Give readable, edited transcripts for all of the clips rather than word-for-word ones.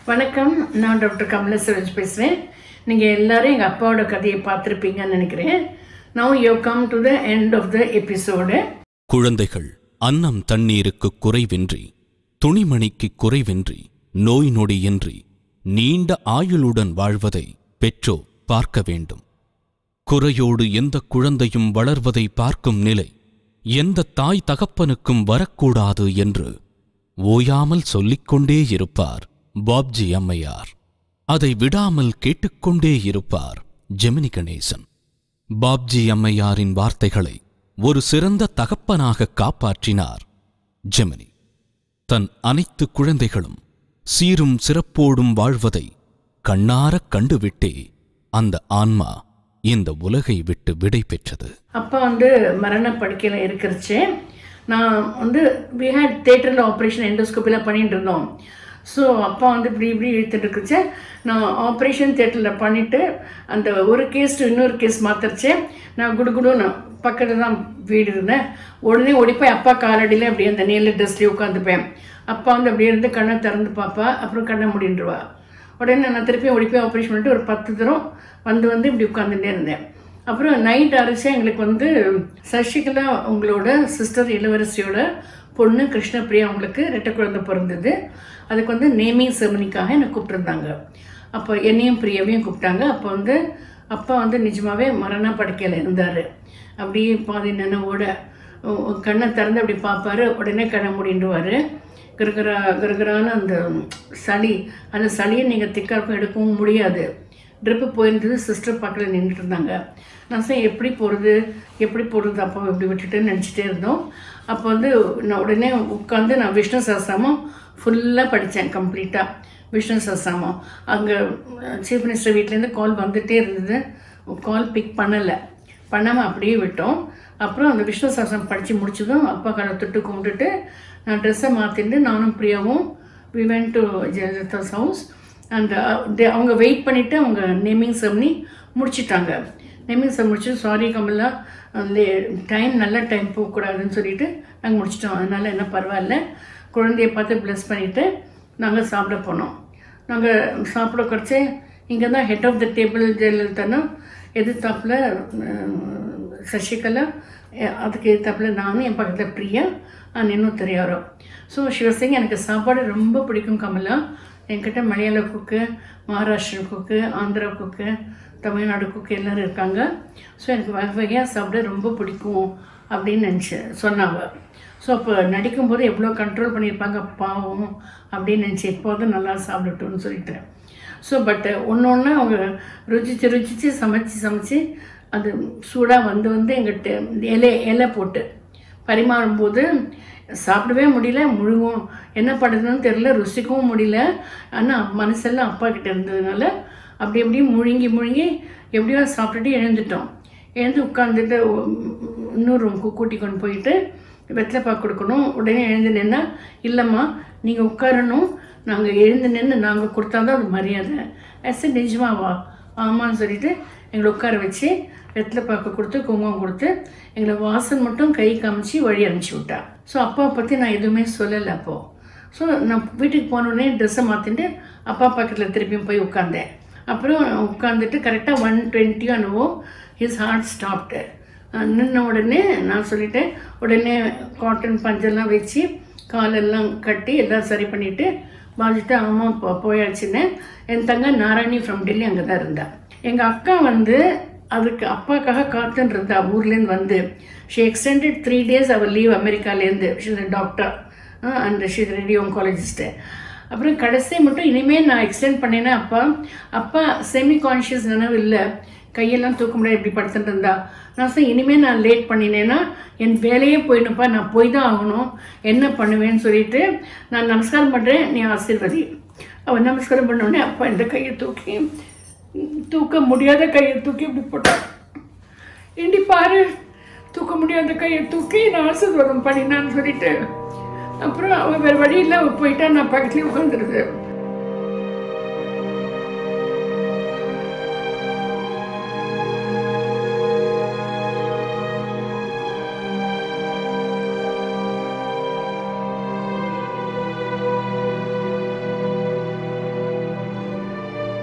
வணக்கம், நான் டாக்டர் கமலா சுரேஷ் பேசுகிறேன். நீங்கள் எல்லாரும் எங்கள் அப்பாவோட கதையை பார்த்துருப்பீங்கன்னு நினைக்கிறேன். Now you come to the end of the episode. குழந்தைகள் அன்னம் தண்ணீருக்கு குறைவின்றி, துணிமணிக்கு குறைவின்றி, நோய் நொடியின்றி நீண்ட ஆயுளுடன் வாழ்வதை பெற்றோர் பார்க்க வேண்டும். குறையோடு எந்த குழந்தையும் வளர்வதை பார்க்கும் நிலை எந்த தாய் தகப்பனுக்கும் வரக்கூடாது என்று ஓயாமல் சொல்லிக்கொண்டே இருப்பார் பாப்ஜி அம்மையார். அதை விடாமல் கேட்டுக்கொண்டே இருப்பார் ஜெமினி கணேசன். பாப்ஜி அம்மையாரின் வார்த்தைகளை ஒரு சிறந்த தகப்பனாக காப்பாற்றினார் ஜெமினி. தன் அனைத்து குழந்தைகளும் சீரும் சிறப்போடும் வாழ்வதை கண்ணாரக் கண்டுவிட்டே அந்த ஆன்மா இந்த உலகை விட்டு விடை பெற்றது. அப்பா மரண படுக்கையில் இருக்கிறச்சு. நான் வி ஹேட் தேட்டரில் ஆப்ரேஷன் எண்டோஸ்கோப்பிலாம் பண்ணிட்டு இருந்தோம். ஸோ அப்பா இப்படி இழுத்துட்டு இருக்குச்சு. நான் ஆப்ரேஷன் தேட்டரில் பண்ணிவிட்டு அந்த ஒரு கேஸ் இன்னொரு கேஸ் மாத்திரச்சு. நான் குடுகுடுன்னு பக்கத்தில் தான் வீடு இருந்தேன். உடனே ஓடிப்போய் அப்பா காலடியில் அப்படியே அந்த நீல ட்ரெஸ்லேயே உட்காந்துப்பேன். அப்பா அப்படியே இருந்து கண்ணை திறந்து பார்ப்பா, அப்புறம் கண்ணை முடிண்டுருவா. உடனே நான் திருப்பி ஓடிப்போய் ஆப்ரேஷன் பண்ணிட்டு ஒரு 10 தரம் வந்து இப்படி உட்காந்துட்டே இருந்தேன். அப்புறம் நைட் அரைச்சி எங்களுக்கு சசிகலா உங்களோட சிஸ்டர் இளவரசியோட பொண்ணு கிருஷ்ணப்பிரியா அவங்களுக்கு 2 குழந்தை பிறந்தது. அதுக்கு நேமிங் செரமனிக்காக என்னை கூப்பிட்டுருந்தாங்க. அப்போ என்னையும் பிரியாவையும் கூப்பிட்டாங்க. அப்போ அப்பா நிஜமாகவே மரண படுக்கையில் இருந்தார். அப்படியே பாதி நினைவோட கண்ணை திறந்து அப்படி பார்ப்பாரு, உடனே கண்ணை முடிண்டுவார். கிரகரான அந்த சளியை நீங்கள் திக்காக எடுக்கவும் முடியாது. ட்ரிப்பு போயிருந்தது. சிஸ்டர் பக்கத்தில் நின்றுட்டு இருந்தாங்க. நான் சார் எப்படி போகிறது அப்போ இப்படி விட்டுட்டுன்னு நினச்சிட்டே இருந்தோம். அப்போ நான் உடனே உட்காந்து நான் விஷ்ணு சஹஸ்ரநாமம் ஃபுல்லாக படித்தேன் கம்ப்ளீட்டாக. விஷ்ணு சஹஸ்ரநாமம் அங்கே சீஃப் மினிஸ்டர் வீட்டிலேருந்து கால் வந்துகிட்டே இருந்தது. கால் பிக் பண்ணாமல் அப்படியே விட்டோம். அப்புறம் அந்த விஷ்ணு சஹஸ்ரநாமம் படித்து முடிச்சதும் அப்பா காலை தொட்டு கும்பிட்டுட்டு நான் ட்ரெஸ்ஸை மாற்றிட்டு நானும் பிரியாவும் we went to Jayalalithaa's house. அந்த அவங்க வெயிட் பண்ணிவிட்டு அவங்க நேமிங் செரமனி முடிச்சிட்டாங்க. நேமிங் செரமனி முடிச்சு சாரி கமலா நல்ல டைம் போகக்கூடாதுன்னு சொல்லிவிட்டு நாங்கள் முடிச்சிட்டோம். அதனால் என்ன பரவாயில்ல, குழந்தைய பார்த்து ப்ளஸ் பண்ணிவிட்டு நாங்கள் சாப்பிட போனோம். நாங்கள் சாப்பிட குறைச்சி இங்கே தான் ஹெட் ஆஃப் த டேபிள் ஜெயலலிதானா, எதிர்த்தாப்பில் சசிகலா, அதுக்கு எதிர்த்தாப்பில் நானும், என் பக்கத்தில் பிரியா, இன்னும் தெரியாரோ. ஸோ சிவசிங் எனக்கு சாப்பாடு ரொம்ப பிடிக்கும் கமலா. என்கிட்ட மலையாள குக்கு, மகாராஷ்டிரா குக்கு, ஆந்திரா குக்கு, தமிழ்நாடு குக்கு எல்லோரும் இருக்காங்க. ஸோ எனக்கு வகையாக சாப்பிட ரொம்ப பிடிக்கும் அப்படின்னு சொன்னாங்க. ஸோ அப்போ நடிக்கும்போது எவ்வளோ கண்ட்ரோல் பண்ணியிருப்பாங்க பாவம் அப்படின்னு நினச்சி எப்போதும் நல்லா சாப்பிடட்டும்னு சொல்லிட்டேன். ஸோ பட் ஒன்று அவங்க ருச்சித்து சமைச்சு அது சூடாக வந்து எங்கிட்ட இலை போட்டு பரிமாறும்போது சாப்பிடவே முடியல. முழுங்கும் என்ன பண்ணுறதுன்னு தெரியல, ருசிக்கவும் முடியல. ஆனால் மனசெல்லாம் அப்பா கிட்டே இருந்ததுனால அப்படி முழுங்கி எப்படியோ சாப்பிட்டுட்டு எழுந்து உட்காந்துட்டு இன்னொரு ரூமுக்கு கூட்டி கொண்டு போயிட்டு வெத்தலை பாக்கு கொடுக்கணும். உடனே எழுந்து நின்னா, இல்லைம்மா நீங்கள் உட்காரணும், நாங்கள் எழுந்து நின்று நாங்கள் கொடுத்தா தான் அது மரியாதை. நிஜமாவா? ஆமான்னு சொல்லிவிட்டு எங்களை உட்கார வச்சு வெத்தலை பாக்கு கொடுத்து குங்குமம் கொடுத்து எங்களை வாசல் மட்டும் கை காமிச்சு வழி அனுப்பிச்சி விட்டா. ஸோ அப்பாவை பற்றி நான் எதுவுமே சொல்லலை அப்போது. ஸோ நான் வீட்டுக்கு போனோடனே ட்ரெஸ்ஸை மாற்றிட்டு அப்பா பக்கத்தில் திருப்பியும் போய் உட்காந்தேன். அப்புறம் உட்காந்துட்டு கரெக்டாக 1:20 அனுவோ ஹிஸ் ஹார்ட் ஸ்டாப்டு. நின்ன உடனே நான் சொல்லிட்டேன், உடனே காட்டன் பஞ்செல்லாம் வச்சு காலெல்லாம் கட்டி எல்லாம் சரி பண்ணிவிட்டு வாங்கிட்டு அம்மா போயாச்சுன்னு. என் தங்க நாராயணி ஃப்ரம் டெல்லி அங்கே தான் இருந்தாள். எங்கள் அக்கா அதுக்கு அப்பாக்காக காத்துன்னு இருந்தா. ஊர்லேருந்து ஷி எக்ஸ்டெண்டட் 3 days அவர் லீவ் அமெரிக்காலேருந்து. She is doctor and she is radio oncologist. அப்புறம் கடைசி மட்டும் இனிமேல் நான் எக்ஸ்டெண்ட் பண்ணேன்னா அப்பா செமி கான்ஷியஸ் நினைவு இல்லை, கையெல்லாம் தூக்க முடியாது, இப்படி படுத்துட்டு இருந்தா. நான் சார் இனிமேல் நான் லேட் பண்ணினேன்னா என் வேலையே போயிடுப்பா, நான் போய் தான் ஆகணும், என்ன பண்ணுவேன்னு சொல்லிட்டு நான் நமஸ்காரம் பண்ணுறேன், நீ ஆசீர்வதி. அவன் நமஸ்காரம் பண்ணோடனே அப்பா இந்த கையை தூக்க முடியாத கையை தூக்கி இப்படி போட்டான். ஏண்டி பாரு, தூக்க முடியாத கையை தூக்கி நான் ஆசீர்வாதம் பண்ணினான்னு சொல்லிட்டு அப்புறம் அவன் வேறு வழியில் போயிட்டா. நான் பக்கத்துலேயே உட்காந்துருது.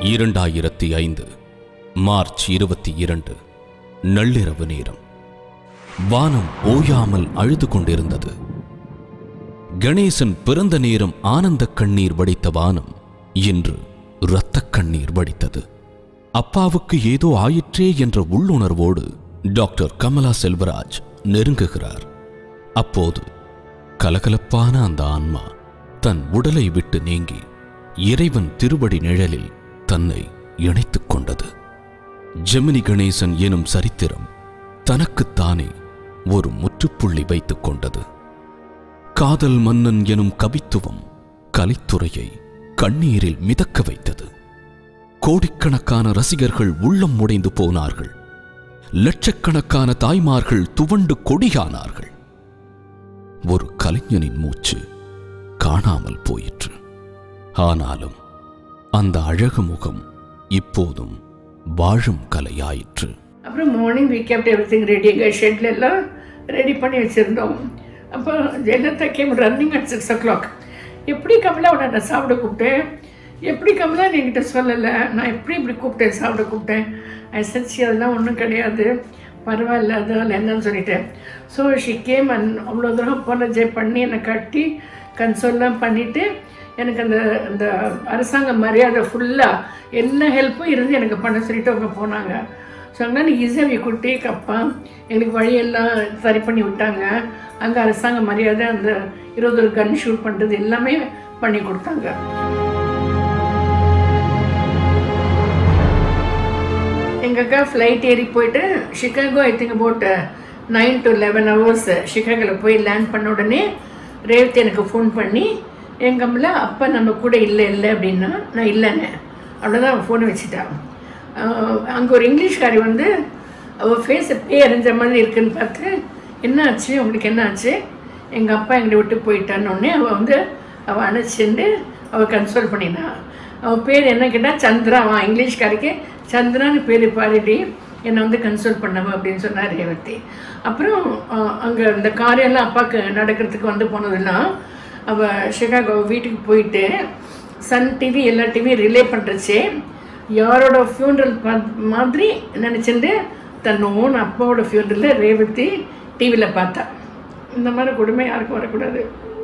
2005 மார்ச் 22 நள்ளிரவு நேரம். வானம் ஓயாமல் அழுது கொண்டிருந்தது. கணேசன் பிறந்த நேரம் ஆனந்த கண்ணீர் வடித்த வானம் இன்று இரத்த கண்ணீர் வடித்தது. அப்பாவுக்கு ஏதோ ஆயிற்றே என்ற உள்ளுணர்வோடு டாக்டர் கமலா செல்வராஜ் நெருங்குகிறார். அப்போது கலகலப்பான அந்த ஆன்மா தன் உடலை விட்டு நீங்கி இறைவன் திருவடி நிழலில் தன்னை இணைத்துக் கொண்டது. ஜெமினி கணேசன் எனும் சரித்திரம் தனக்குத்தானே ஒரு முற்றுப்புள்ளி வைத்துக் கொண்டது. காதல் மன்னன் எனும் கவித்துவம் கலைத்துறையை கண்ணீரில் மிதக்க வைத்தது. கோடிக்கணக்கான ரசிகர்கள் உள்ளம் உடைந்து போனார்கள். லட்சக்கணக்கான தாய்மார்கள் துவண்டு கொடியானார்கள். ஒரு கலைஞனின் மூச்சு காணாமல் போயிற்று. ஆனாலும் அந்த அழகு முகம் இப்போதும் வாழும் கலையாயிற்று. அப்புறம் morning we kept everything ready. ஷெட்ல எல்லாம் ரெடி பண்ணி வச்சுருந்தோம். அப்போ Jayalalithaa game running at 6 o'clock. எப்படி கமலா உன்னை நான் சாப்பிட கூப்பிட்டேன், எப்படி கமலா நீ என்கிட்ட சொல்லலை, நான் எப்படி இப்படி கூப்பிட்டேன் சாப்பிட கூப்பிட்டேன். ஐசன்சி அதெல்லாம் ஒன்றும் கிடையாது, பரவாயில்ல அதெல்லாம் என்னன்னு சொல்லிட்டேன். ஸோ ஷி கேம் அண்ட் அவ்வளோ தூரம் அப்பாலஜை பண்ணி என்னை கட்டி கன்சோல்லாம் பண்ணிவிட்டு எனக்கு அந்த அரசாங்க மரியாதை ஃபுல்லாக என்ன ஹெல்ப்பும் இருந்து எனக்கு பண்ண சொல்லிட்டு அவங்க போனாங்க. ஸோ அங்கே ஈஸியாக குட்டி கப்பா எங்களுக்கு வழியெல்லாம் சரி பண்ணி விட்டாங்க. அங்கே அரசாங்க மரியாதை அந்த 21 கன் ஷூட் பண்ணுறது எல்லாமே பண்ணி கொடுத்தாங்க. எங்கள் அக்கா ஃப்ளைட் ஏறி போயிட்டு Chicago I think about 9 to 11 hours ஷிகாகோவில் போய் லேண்ட் பண்ண உடனே ரேவதி எனக்கு ஃபோன் பண்ணி எங்கம்ல அப்பா நம்ம கூட இல்லை அப்படின்னா நான் இல்லைன்னு அவ்வளோதான் அவன் ஃபோனை வச்சுட்டான். அங்கே ஒரு இங்கிலீஷ்காரி வந்து அவள் ஃபேஸை பேய் அறிஞ்ச மாதிரி இருக்குன்னு பார்த்து என்ன ஆச்சு உங்களுக்கு என்ன ஆச்சு, எங்கள் அப்பா எங்களை விட்டு போயிட்டான்னொடனே அவள் அணைச்சிட்டு அவள் கன்சோல் பண்ணினான். அவள் பேர் என்ன கேட்டால் சந்திரா. அவன் இங்கிலீஷ்காரிக்கு சந்திரான்னு பேர் பாடிடி என்னை கன்சோல் பண்ணவ அப்படின்னு சொன்னார் ரேவதி. அப்புறம் அங்கே இந்த காரியெல்லாம் அப்பாவுக்கு நடக்கிறதுக்கு போனதெல்லாம் அவள் ஷிகாகோ வீட்டுக்கு போயிட்டு சன் டிவி எல்லா டிவியும் ரிலே பண்ணுறச்சே யாரோட ஃபியூனரல் மாதிரி நினச்சிட்டு தன் ஓன் அப்பாவோட ஃபியூனரலில் ரேவதி டிவியில் பார்த்தா. இந்த மாதிரி கொடுமை யாருக்கும் வரக்கூடாது.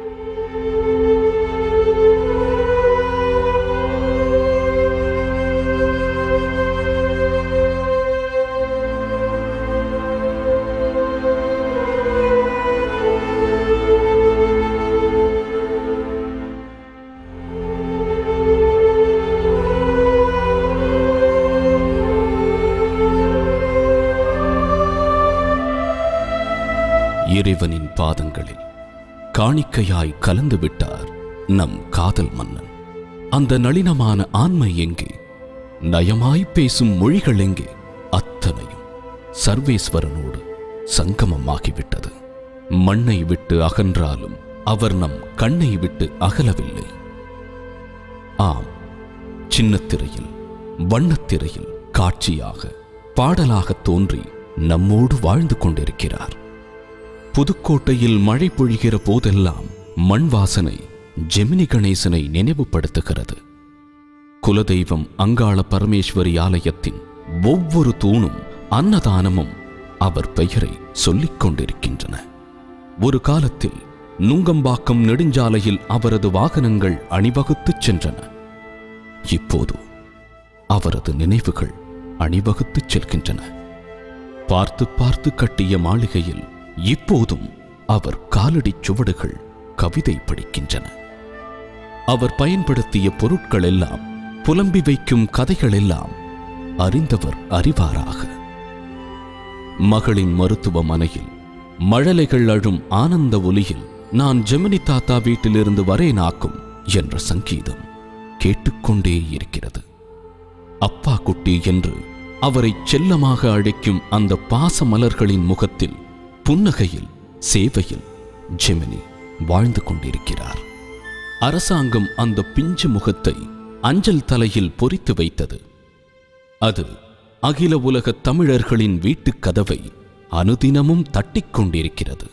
இறைவனின் பாதங்களில் காணிக்கையாய் கலந்து விட்டார் நம் காதல் மன்னன். அந்த நளினமான ஆண்மை எங்கே, நயமாய் பேசும் மொழிகள் எங்கே, அத்தனையும் சர்வேஸ்வரனோடு சங்கமமாகிவிட்டது. மண்ணை விட்டு அகன்றாலும் அவர் நம் கண்ணை விட்டு அகலவில்லை. ஆம், சின்னத்திரையில் வண்ணத்திரையில் காட்சியாக பாடலாக தோன்றி நம்மோடு வாழ்ந்து கொண்டிருக்கிறார். புதுக்கோட்டையில் மழை பொழிகிற போதெல்லாம் மண் வாசனை ஜெமினி கணேசனை நினைவுபடுத்துகிறது. குலதெய்வம் அங்காள பரமேஸ்வரி ஆலயத்தின் ஒவ்வொரு தூணும் அன்னதானமும் அவர் பெயரை சொல்லிக் கொண்டிருக்கின்றன. ஒரு காலத்தில் நுங்கம்பாக்கம் நெடுஞ்சாலையில் அவரது வாகனங்கள் அணிவகுத்துச் சென்றன. இப்போது அவரது நினைவுகள் அணிவகுத்துச் செல்கின்றன. பார்த்து பார்த்து கட்டிய மாளிகையில் இப்போதும் அவர் காலடி சுவடுகள் கவிதை படிக்கின்றன. அவர் பயன்படுத்திய பொருட்கள் எல்லாம், புலம்பி வைக்கும் கதைகள் எல்லாம் அறிந்தவர் அறிவாராக. மகளின் மருத்துவமனையில் மழலைகள் அழும் ஆனந்த ஒலியில் நான் ஜெமினி தாத்தா வீட்டிலிருந்து வரேனாக்கும் என்ற சங்கீதம் கேட்டுக்கொண்டே இருக்கிறது. அப்பா குட்டி என்று அவரை செல்லமாக அழைக்கும் அந்த பாச மலர்களின் முகத்தில் புன்னகையில் சேவையில் ஜெமினி வாழ்ந்து கொண்டிருக்கிறார். அரசாங்கம் அந்த பிஞ்சு முகத்தை அஞ்சல் தலையில் பொறித்து வைத்தது. அது அகில உலக தமிழர்களின் வீட்டுக் கதவை அனுதினமும் தட்டிக் கொண்டிருக்கிறது.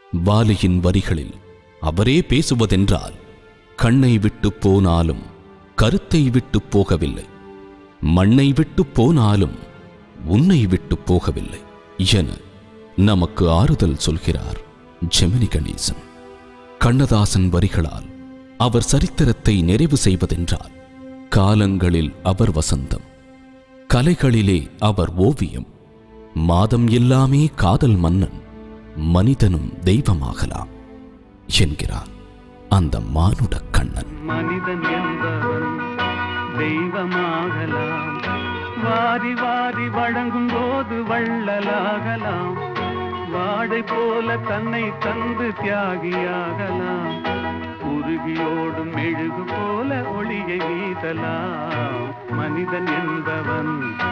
வாலியின் வரிகளில் அவரே பேசுவதென்றால், கண்ணை விட்டு போனாலும் கருத்தை விட்டு போகவில்லை, மண்ணை விட்டு போனாலும் உன்னை விட்டு போகவில்லை என நமக்கு ஆறுதல் சொல்கிறார் ஜெமினி கணேசன். கண்ணதாசன் வரிகளால் அவர் சரித்திரத்தை நிறைவு செய்வதென்றால், காலங்களில் அவர் வசந்தம், கலைகளிலே அவர் ஓவியம், மாதம் எல்லாமே காதல் மன்னன், மனிதனும் தெய்வமாகலாம் என்கிறார் அந்த மானுட கண்ணன். மனிதன் என்பவன் தெய்வமாகலாம், வாரி வாரி வழங்கும் போது வள்ளலாகலாம், வாடை போல தன்னை தந்து தியாகியாகலாம், உருகியோடும் மெழுகு போல ஒளியை வீசலாம். மனிதன் என்பவன்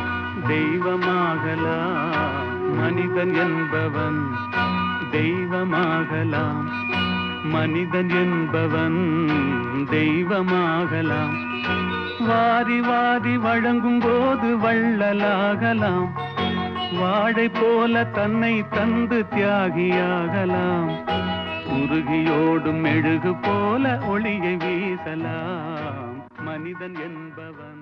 தெய்வமாகலாம், மனிதன் என்பவன் தெய்வமாகலாம், மனிதன் என்பவன் தெய்வமாகலாம், வாரி வாரி வழங்கும் போது வள்ளலாகலாம், வாடை போல தன்னை தந்து தியாகியாகலாம், உருகியோடும் மெழுகு போல ஒளியை வீசலாம். மனிதன் என்பவன்